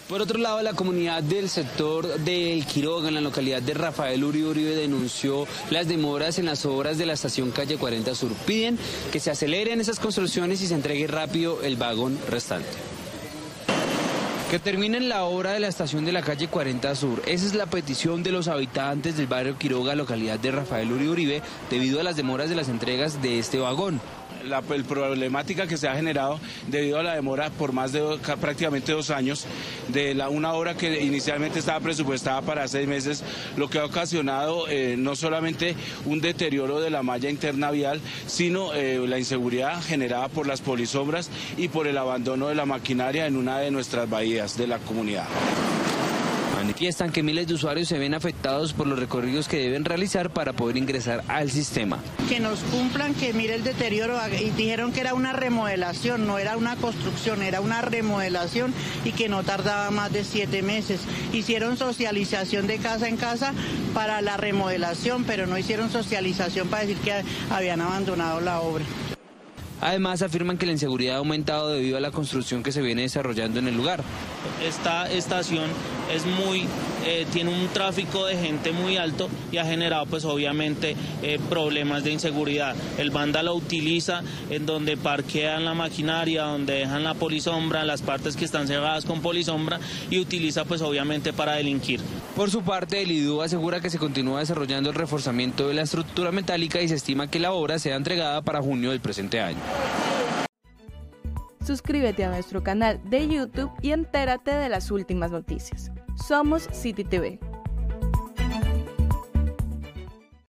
Por otro lado, la comunidad del sector de El Quiroga, en la localidad de Rafael Uribe, denunció las demoras en las obras de la estación Calle 40 Sur. Piden que se aceleren esas construcciones y se entregue rápido el vagón restante. Que terminen la obra de la estación de la Calle 40 Sur. Esa es la petición de los habitantes del barrio Quiroga, localidad de Rafael Uribe, debido a las demoras de las entregas de este vagón. La problemática que se ha generado debido a la demora por más de prácticamente 2 años de una obra que inicialmente estaba presupuestada para 6 meses, lo que ha ocasionado no solamente un deterioro de la malla interna vial, sino la inseguridad generada por las polisombras y por el abandono de la maquinaria en una de nuestras bahías de la comunidad. Manifiestan que miles de usuarios se ven afectados por los recorridos que deben realizar para poder ingresar al sistema. Que nos cumplan, que mire el deterioro, y dijeron que era una remodelación, no era una construcción, era una remodelación y que no tardaba más de 7 meses. Hicieron socialización de casa en casa para la remodelación, pero no hicieron socialización para decir que habían abandonado la obra. Además, afirman que la inseguridad ha aumentado debido a la construcción que se viene desarrollando en el lugar. Esta estación tiene un tráfico de gente muy alto y ha generado pues obviamente problemas de inseguridad. El vándalo utiliza en donde parquean la maquinaria, donde dejan la polisombra, las partes que están cerradas con polisombra, y utiliza pues obviamente para delinquir. Por su parte, el IDU asegura que se continúa desarrollando el reforzamiento de la estructura metálica y se estima que la obra sea entregada para junio del presente año. Suscríbete a nuestro canal de YouTube y entérate de las últimas noticias. Somos City TV.